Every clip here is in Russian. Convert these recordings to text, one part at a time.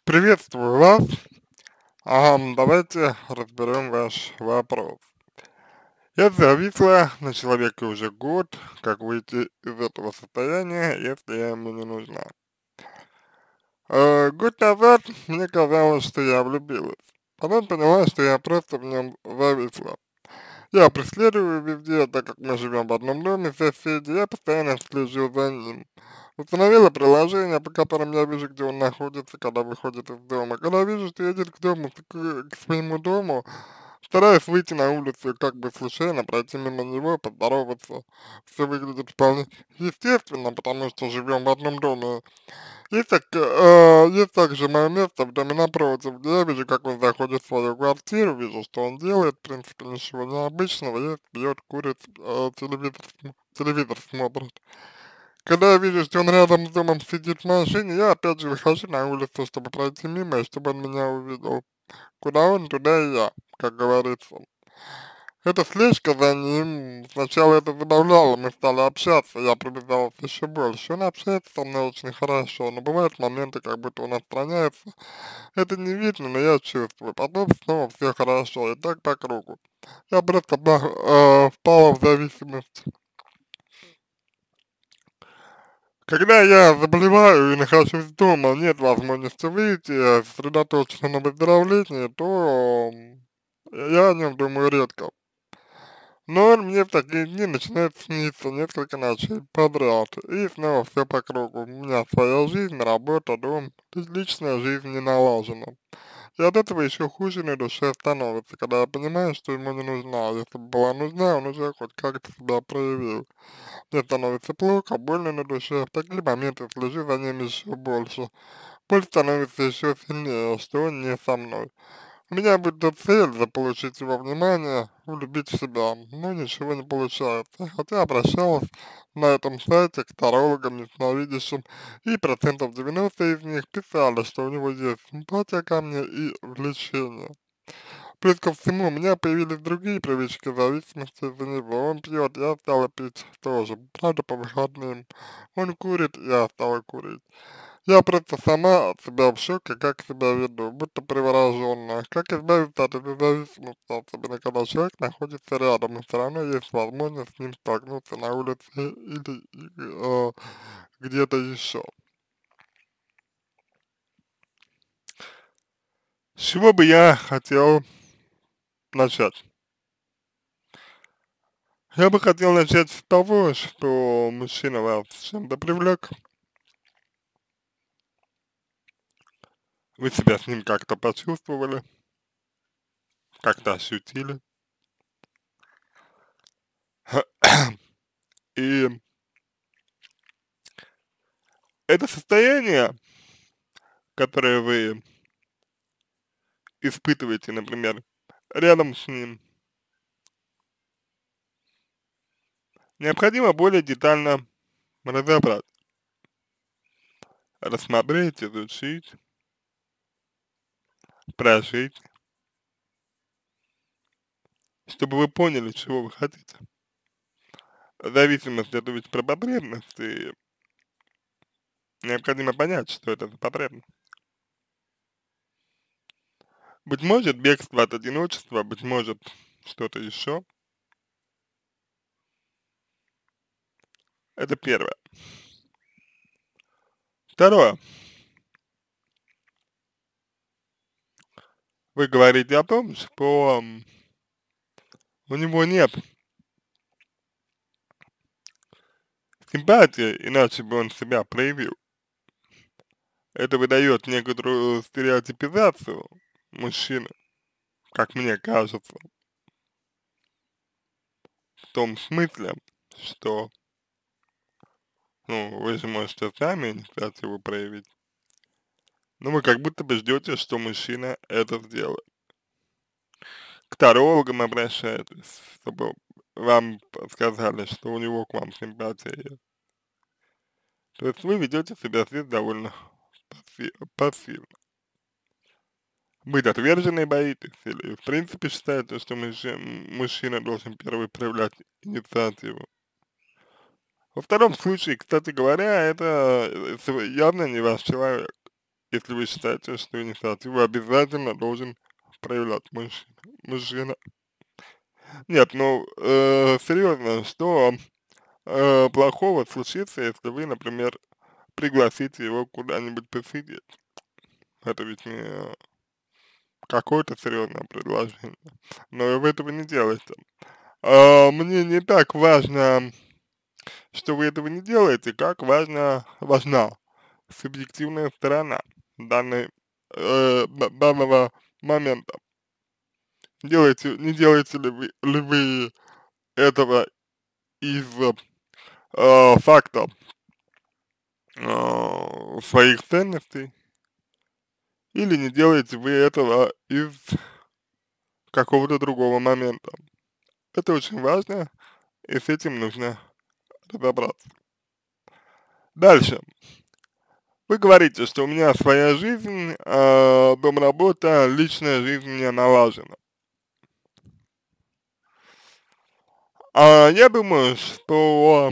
Приветствую вас. Давайте разберем ваш вопрос. Я зависла на человеке уже год, как выйти из этого состояния, если я ему не нужна. Год назад мне казалось, что я влюбилась. Потом поняла, что я просто в нем зависла. Я преследую везде, так как мы живем в одном доме, соседи, я постоянно слежу за ним. Установила приложение, по которым я вижу, где он находится, когда выходит из дома. Когда вижу, что едет к дому, к своему дому, стараюсь выйти на улицу и как бы случайно пройти мимо него, поздороваться. Все выглядит вполне естественно, потому что живем в одном доме. Есть также мое место в доме напротив, где я вижу, как он заходит в свою квартиру, вижу, что он делает, в принципе, ничего необычного, ест, пьет, курит, телевизор смотрит. Когда я вижу, что он рядом с домом сидит в машине, я опять же выхожу на улицу, чтобы пройти мимо, и чтобы он меня увидел. Куда он, туда и я, как говорится. Эта слежка за ним, сначала это забавляло, мы стали общаться, я привязалась еще больше. Он общается со мной очень хорошо, но бывают моменты, как будто он отстраняется. Это не видно, но я чувствую. Потом снова все хорошо, и так по кругу. Я просто впала в зависимость. Когда я заболеваю и нахожусь дома, нет возможности выйти, сосредоточиться на выздоровлении, то я о нем думаю редко. Но он мне в такие дни начинает сниться несколько ночей подряд, и снова все по кругу. У меня своя жизнь, работа, дом, личная жизнь не налажена. И от этого еще хуже на душе становится, когда я понимаю, что ему не нужна. Если бы была нужна, он уже хоть как-то себя проявил. Мне становится плохо, больно на душе. В такие моменты слежу за ним еще больше. Боль становится еще сильнее, что он не со мной. У меня будет цель заполучить его внимание, влюбить в себя, но ничего не получается. Хотя обращалась на этом сайте к тарологам, ясновидящим, и процентов 90 из них писали, что у него есть симпатия ко мне и влечение. Плюс ко всему, у меня появились другие привычки зависимости из-за него. Он пьет, я стала пить тоже, правда, по выходным. Он курит, я стала курить. Я просто сама от себя в шоке, как себя веду, будто привороженная. Как избавиться от этой зависимости, особенно когда человек находится рядом, и все равно есть возможность с ним столкнуться на улице или где-то еще. С чего бы я хотел начать? Я бы хотел начать с того, что мужчина вас чем-то привлек, вы себя с ним как-то почувствовали, как-то ощутили, и это состояние, которое вы испытываете, например, рядом с ним, необходимо более детально разобрать, рассмотреть, изучить, прожить, чтобы вы поняли, чего вы хотите. Зависимость — это ведь про потребность, и необходимо понять, что это за потребность. Быть может, бегство от одиночества, быть может, что-то еще. Это первое. Второе. Вы говорите о том, что у него нет симпатии, иначе бы он себя проявил. Это выдает некоторую стереотипизацию мужчины, как мне кажется, в том смысле, что, ну, вы же можете сами инициативу проявить, но вы как будто бы ждете, что мужчина это сделает. К тарологам обращаетесь, чтобы вам сказали, что у него к вам симпатия есть. То есть вы ведете себя здесь довольно пассивно. Быть отверженной боитесь или в принципе считаете, что мужчина должен первый проявлять инициативу? Во втором случае, кстати говоря, это явно не ваш человек. если вы считаете, что инициативу обязательно должен проявлять мужчина. Нет, ну, серьезно, что плохого случится, если вы, например, пригласите его куда-нибудь посидеть? Это ведь не какое-то серьезное предложение, но вы этого не делаете. Мне не так важно, что вы этого не делаете, как важна субъективная сторона данного момента. Не делаете ли вы этого из факта своих ценностей, или не делаете вы этого из какого-то другого момента. Это очень важно, и с этим нужно разобраться. Дальше. Вы говорите, что у меня своя жизнь, дом, работа, личная жизнь не налажена. Я думаю, что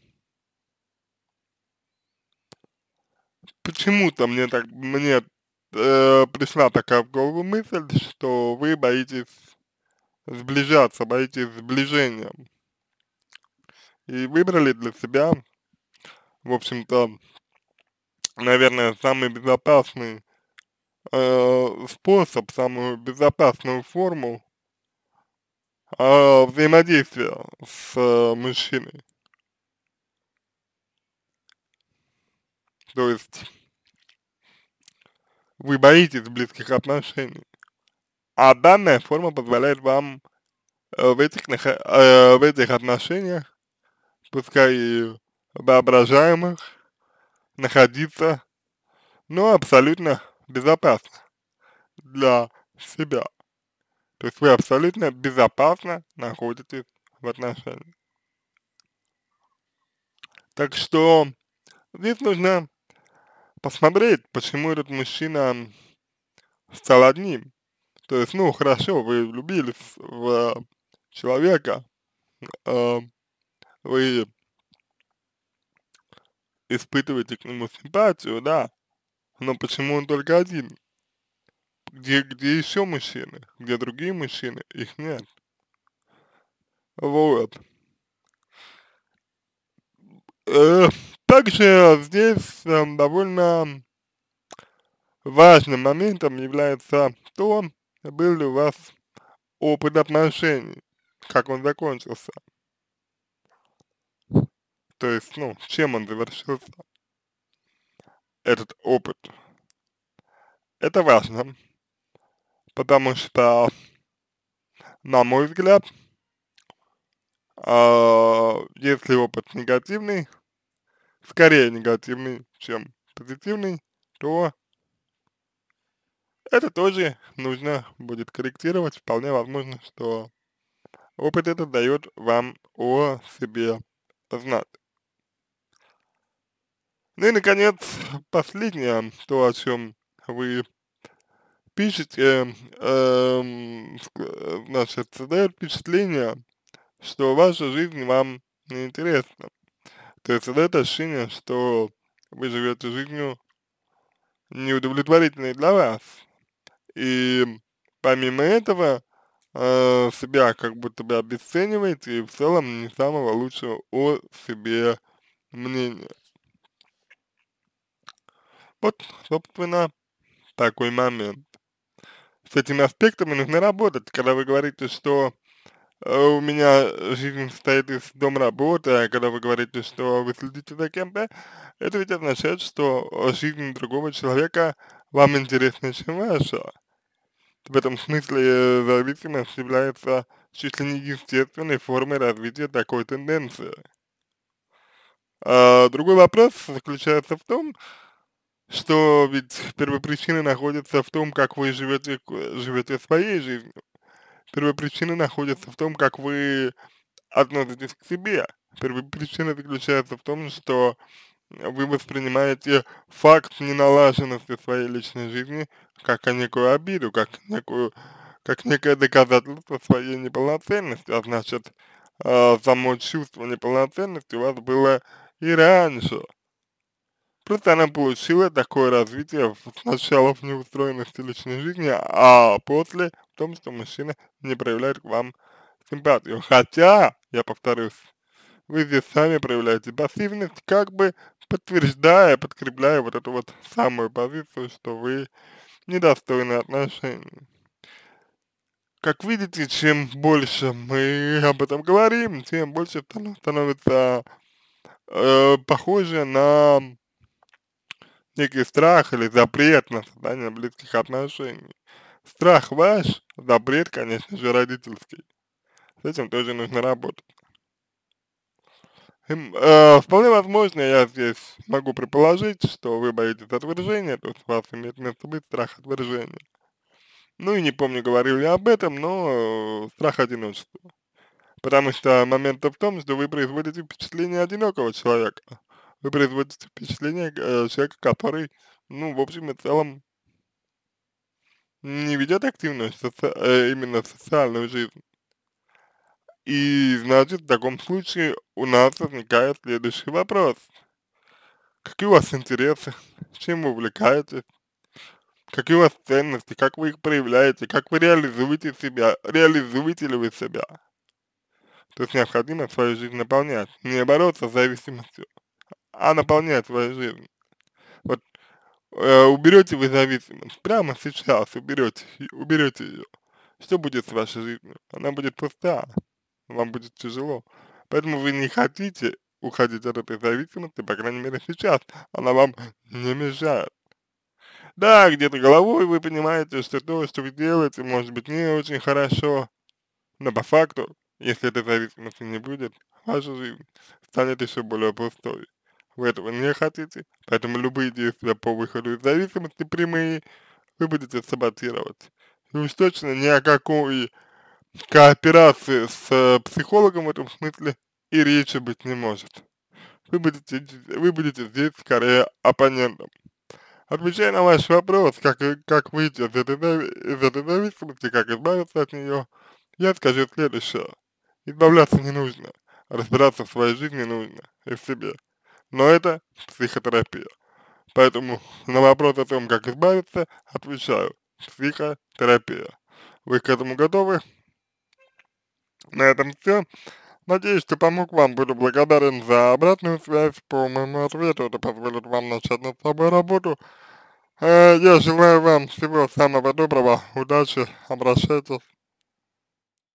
почему-то мне пришла такая в голову мысль, что вы боитесь сближаться, боитесь сближения. И выбрали для себя, в общем-то, наверное, самый безопасный способ, самую безопасную форму взаимодействия с мужчиной. То есть вы боитесь близких отношений, а данная форма позволяет вам в этих отношениях, пускай и воображаемых, находиться, но абсолютно безопасно для себя. То есть вы абсолютно безопасно находитесь в отношениях. Так что здесь нужно посмотреть, почему этот мужчина стал одним. То есть, ну, хорошо, вы влюбились в человека, э, вы испытываете к нему симпатию, да, но почему он только один? Где еще мужчины? Где другие мужчины? Их нет. Вот. Э, Также здесь довольно важным моментом является то, был ли у вас опыт отношений, как он закончился, то есть, ну, чем он завершился, этот опыт. Это важно, потому что, на мой взгляд, если опыт негативный, скорее негативный, чем позитивный, то это тоже нужно будет корректировать. Вполне возможно, что опыт этот дает вам о себе знать. Ну и, наконец, последнее, то, о чем вы пишете, значит, создает впечатление, что ваша жизнь вам неинтересна. То есть создает ощущение, что вы живете жизнью неудовлетворительной для вас. И помимо этого, себя как будто бы обесцениваете и в целом не самого лучшего о себе мнения. Вот, собственно, такой момент. С этими аспектами нужно работать. Когда вы говорите, что у меня жизнь состоит из дом-работы, а когда вы говорите, что вы следите за кем-то, это ведь означает, что жизнь другого человека вам интереснее, чем ваша. В этом смысле зависимость является чуть ли не естественной формой развития такой тенденции. Другой вопрос заключается в том, что ведь первопричина находится в том, как вы живете своей жизнью. Первопричина находится в том, как вы относитесь к себе. Первопричина заключается в том, что вы воспринимаете факт неналаженности своей личной жизни как некую обиду, как некое доказательство своей неполноценности, а значит, само чувство неполноценности у вас было и раньше. Просто она получила такое развитие сначала в неустроенности личной жизни, а после в том, что мужчина не проявляет к вам симпатию. Хотя, я повторюсь, вы здесь сами проявляете пассивность, как бы подтверждая, подкрепляя вот эту вот самую позицию, что вы недостойны отношений. Как видите, чем больше мы об этом говорим, тем больше становится похоже на некий страх или запрет на создание близких отношений. Страх ваш, запрет, конечно же, родительский. С этим тоже нужно работать. Вполне возможно, я здесь могу предположить, что вы боитесь отвержения, то есть у вас имеет место быть страх отвержения. Ну и не помню, говорил я об этом, но страх одиночества. Потому что момент в том, что вы производите впечатление одинокого человека. Вы производите впечатление человека, который, ну, в общем и целом, не ведет активную именно социальную жизнь. И значит, в таком случае у нас возникает следующий вопрос. Какие у вас интересы? Чем вы увлекаетесь? Какие у вас ценности? Как вы их проявляете? Как вы реализуете себя? Реализуете ли вы себя? То есть необходимо свою жизнь наполнять. Не бороться с зависимостью, а наполнять свою жизнь. Вот уберете вы зависимость, прямо сейчас уберете ее. Что будет с вашей жизнью? Она будет пуста, вам будет тяжело. Поэтому вы не хотите уходить от этой зависимости, по крайней мере сейчас. Она вам не мешает. Да, где-то головой вы понимаете, что то, что вы делаете, может быть не очень хорошо, но по факту, если этой зависимости не будет, ваша жизнь станет еще более пустой. Вы этого не хотите, поэтому любые действия по выходу из зависимости прямые вы будете саботировать. И уж точно ни о какой кооперации с психологом в этом смысле и речи быть не может. Вы будете здесь скорее оппонентом. Отвечая на ваш вопрос, как выйти из этой зависимости, как избавиться от нее, я скажу следующее. Избавляться не нужно, разбираться в своей жизни нужно и в себе. Но это психотерапия. Поэтому на вопрос о том, как избавиться, отвечаю. Психотерапия. Вы к этому готовы? На этом все. Надеюсь, что помог вам. Буду благодарен за обратную связь по моему ответу. Это позволит вам начать над собой работу. Я желаю вам всего самого доброго. Удачи. Обращайтесь.